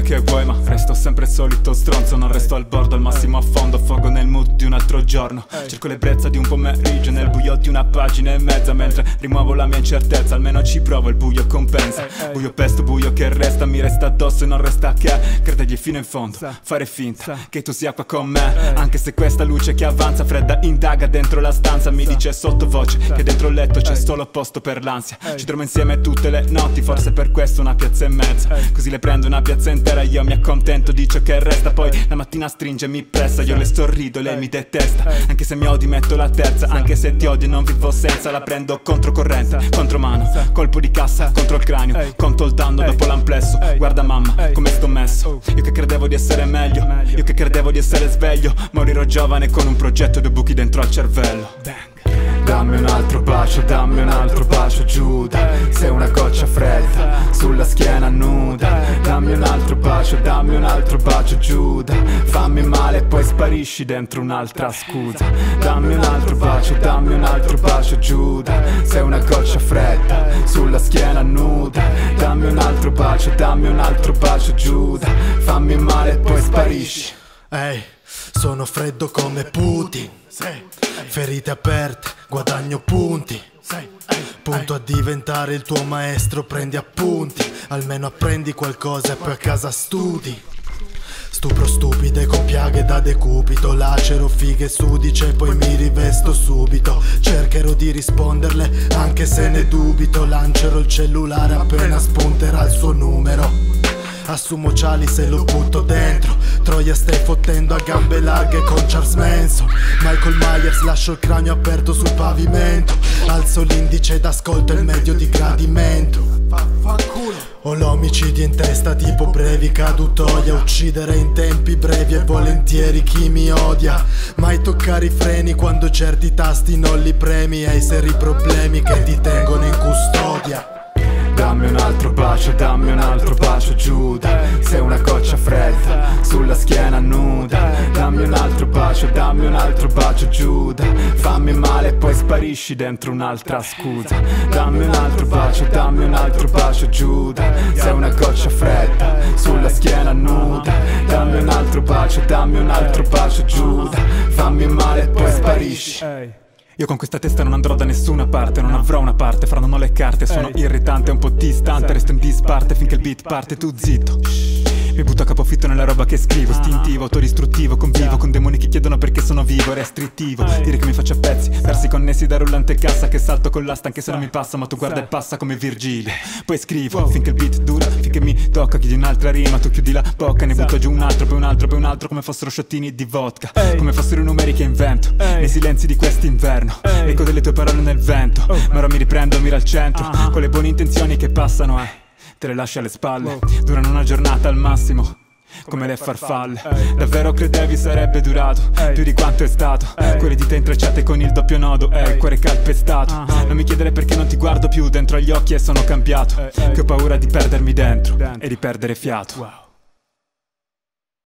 che vuoi, ma resto sempre il solito stronzo. Non resto al bordo, al massimo a fondo, affogo nel mood di un altro giorno. Cerco l'ebbrezza di un pomeriggio nel buio di una pagina e mezza, mentre rimuovo la mia incertezza, almeno ci provo, il buio compensa. Buio pesto, buio che resta, mi resta addosso e non resta che credergli fino in fondo, fare finta che tu sia qua con me. Anche se questa luce che avanza fredda indaga dentro la stanza, mi dice sottovoce che dentro il letto c'è solo posto per l'ansia. Ci dormo insieme tutte le notti, forse per questo una piazza e mezza. Così le prendo una piazza intera, io mi accontento di ciò che resta. Poi la mattina stringe e mi pressa, io le sorrido, lei mi detesta. Anche se mi odi metto la terza, anche se ti odio non vivo senza. La prendo controcorrente, contromano, colpo di cassa contro il cranio, conto il danno dopo l'amplesso. Guarda mamma come sto messo, io che credevo di essere meglio, io che credevo di essere sveglio. Morirò giovane con un progetto e 2 buchi dentro al cervello. Dammi un altro bacio, dammi un altro bacio, Giuda. Sei una goccia fredda sulla schiena nuda. Dammi un altro bacio, Giuda. Fammi male e poi sparisci dentro un'altra scusa. Dammi un altro bacio, Giuda. Sei una goccia fredda sulla schiena nuda. Dammi un altro bacio, Giuda. Fammi male e poi sparisci. Ehi, sono freddo come Putin. Ferite aperte, guadagno punti. Punto a diventare il tuo maestro, prendi appunti. Almeno apprendi qualcosa e poi a casa studi. Stupro stupide con piaghe da decupito, lacero fighe sudice e poi mi rivesto subito. Cercherò di risponderle anche se ne dubito. Lancerò il cellulare appena spunterà il suo numero. Assumo Chalice e lo butto dentro. Troia stai fottendo a gambe larghe con Charles Manson. Michael Myers lascio il cranio aperto sul pavimento. Alzo l'indice ed ascolto il medio di gradimento. Ho l'omicidio in testa tipo brevi cadutoia. Uccidere in tempi brevi e volentieri chi mi odia. Mai toccare i freni quando certi tasti non li premi. Hai seri problemi che ti tengono in custodia. Dammi un altro bacio, Giuda. Sei una goccia fredda sulla schiena nuda. Dammi un altro bacio, Giuda. Fammi male e poi sparisci dentro un'altra scusa. Dammi un altro bacio, Giuda. Sei una goccia fredda sulla schiena nuda. Dammi un altro bacio, Giuda. Fammi male e poi sparisci. Io con questa testa non andrò da nessuna parte, non avrò una parte, fra non ho le carte. Sono irritante, un po' distante, resto in disparte finché il beat parte, tu zitto. Mi butto a capofitto nella roba che scrivo, istintivo, autodistruttivo, convivo con demoni che chiedono perché sono vivo, restrittivo. Dire che mi faccio a pezzi, versi connessi da rullante cassa che salto con l'asta anche se non mi passa, ma tu guarda e passa come Virgilio. Poi scrivo, finché il beat dura, finché mi tocca, chiedi un'altra rima, tu chiudi la bocca, ne butto giù un altro, poi un altro, poi un altro, come fossero sciottini di vodka, come fossero i numeri che invento, nei silenzi di quest'inverno, eco delle tue parole nel vento, ma ora mi riprendo, miro al centro, con le buone intenzioni che passano, te le lasci alle spalle, durano una giornata al massimo, come le farfalle. Davvero credevi sarebbe durato più di quanto è stato? Quelle dita intrecciate con il doppio nodo e il cuore calpestato. Non mi chiedere perché non ti guardo più dentro agli occhi e sono cambiato, che ho paura di perdermi dentro e di perdere fiato.